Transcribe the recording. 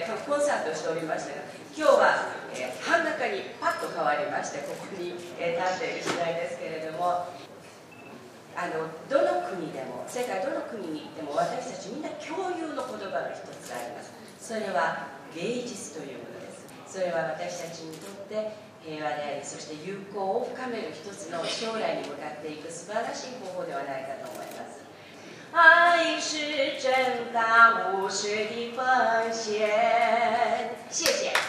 コンサートをしておりましたが、今日は、真ん中にパッと変わりまして、ここに、立っている次第ですけれども、どの国でも、世界どの国に行っても、私たちみんな共有の言葉が一つあります。それは芸術というものです。それは私たちにとって平和であり、そして友好を深める一つの将来に向かっていく素晴らしい方法ではないかと思います。愛是正大无私的奉献。谢谢。